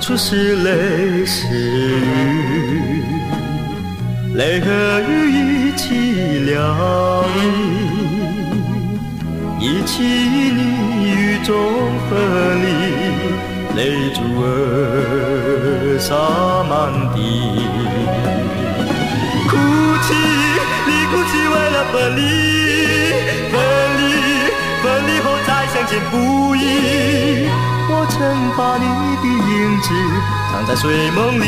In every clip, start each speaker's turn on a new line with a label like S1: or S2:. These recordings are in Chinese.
S1: 处是泪是雨，泪和雨一起疗愈，一起你雨中分离，泪珠儿洒满地。哭泣，你哭泣为了分离，分离后再相见不易。我曾把你的影子藏在睡梦里，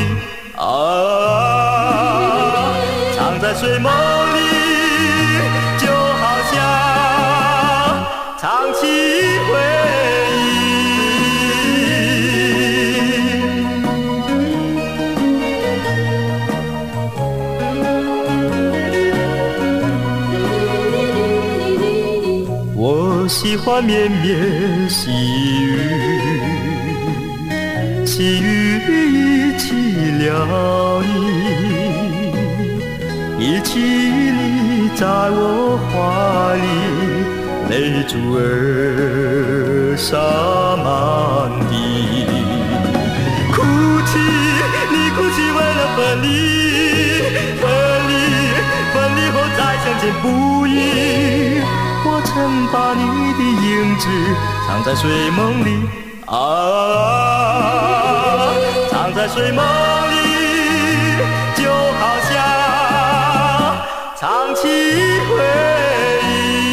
S1: 藏在睡梦里，就好像唱起回忆。我喜欢绵绵细雨，细雨一起疗愈，一起你在我怀里，泪珠儿洒满地。哭泣，你哭泣为了分离，分离后再相见不易。我曾把你的影子藏在睡梦里，藏在睡梦里，就好像唱起回忆。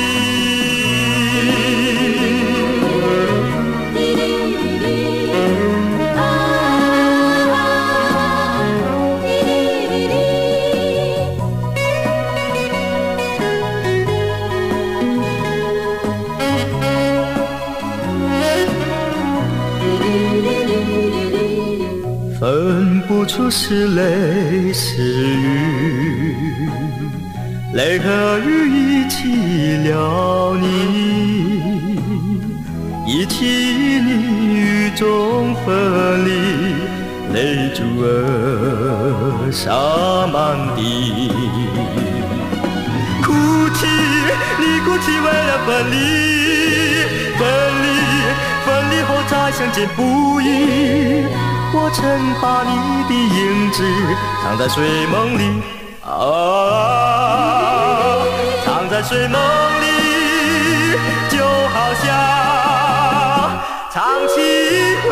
S1: 分不出是泪是雨，泪和雨一起疗你，一起你雨中分离，泪珠儿洒满地。哭泣，你哭泣为了分离，分离后再相见不易。我曾把你的影子藏在睡梦里，藏在睡梦里，就好像唱起